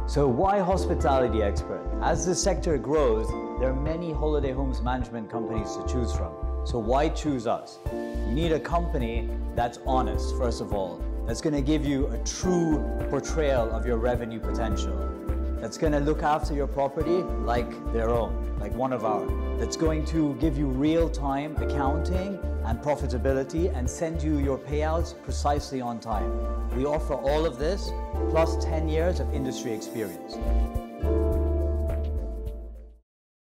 So why Hospitality Expert? As the sector grows, there are many holiday homes management companies to choose from. So why choose us? You need a company that's honest, first of all, that's going to give you a true portrayal of your revenue potential, that's going to look after your property like their own, like one of ours, that's going to give you real-time accounting and profitability and send you your payouts precisely on time. We offer all of this plus 10 years of industry experience.